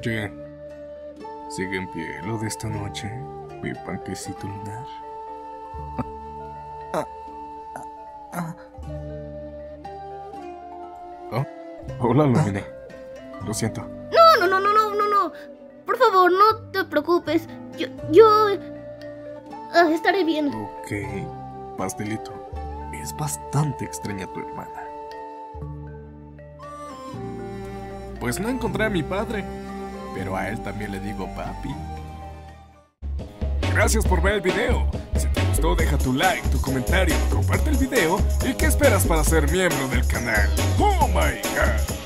Oye, ¿sigue en pie lo de esta noche, mi panquecito lunar? Oh, hola, Lumine. Lo siento. No. Por favor, no te preocupes. Yo estaré bien. Ok, pastelito. Es bastante extraña tu hermana. Pues no encontré a mi padre, pero a él también le digo papi. Gracias por ver el video. Si te gustó, deja tu like, tu comentario, comparte el video y ¿qué esperas para ser miembro del canal? ¡Oh my God!